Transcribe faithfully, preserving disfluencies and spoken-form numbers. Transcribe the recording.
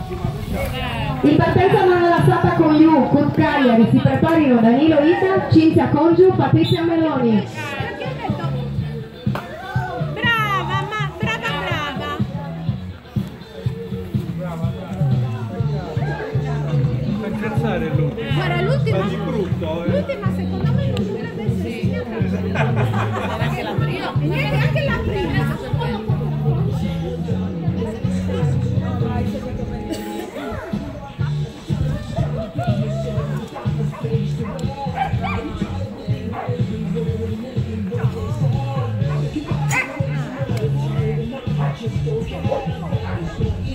In partenza mano lassata con Liu, Kurt Cagliari, si preparino Danilo Ita, Cinzia Congiu, Patrizia Meloni. Brava, ma brava, brava. Per scherzare l'ultima. Guarda, l'ultima, Fa di brutto, eh. l'ultima secondo me non dovrebbe essere segnata. Anche la prima. Niente, anche la prima. Just